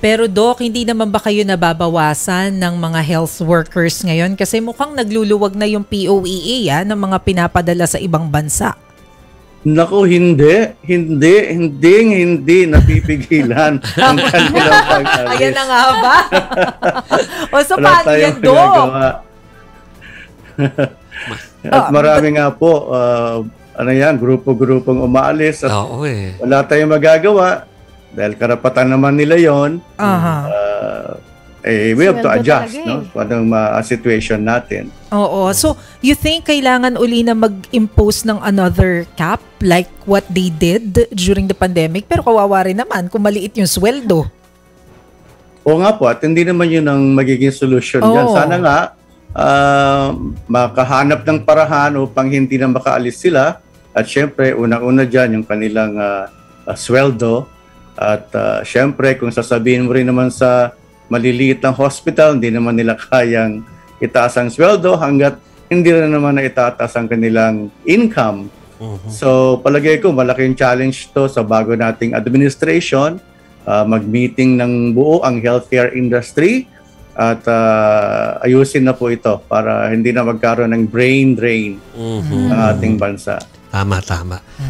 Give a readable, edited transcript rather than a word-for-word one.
Pero Doc, hindi naman ba kayo nababawasan ng mga health workers ngayon? Kasi mukhang nagluluwag na yung POEA ng mga pinapadala sa ibang bansa. Naku, hindi napipigilan ang kanilang pag-alis. Ayan na nga ba? O so Wala paano yan, tayong Doc? magagawa. At marami nga po, grupo-grupong umaalis at wala tayong magagawa dahil karapatan naman nila yon. We have to adjust, no? Anong situation natin. Oo. So, you think kailangan uli na mag-impose ng another cap like what they did during the pandemic? Pero kawawa rin naman kung maliit yung sweldo. Oo nga po, at hindi naman yun ang magiging solusyon dyan. Sana nga, makahanap ng parahan upang hindi na makaalis sila. At syempre, unang-una dyan yung kanilang sweldo. At syempre, kung sasabihin mo rin naman sa maliliit ng hospital, hindi naman nila kayang itaas ang sweldo hanggat hindi rin naman na itataas ang kanilang income. So palagay ko malaking challenge to sa bago nating administration, mag-meeting ng buo ang healthcare industry at ayusin na po ito para hindi na magkaroon ng brain drain ng ating bansa. Tama.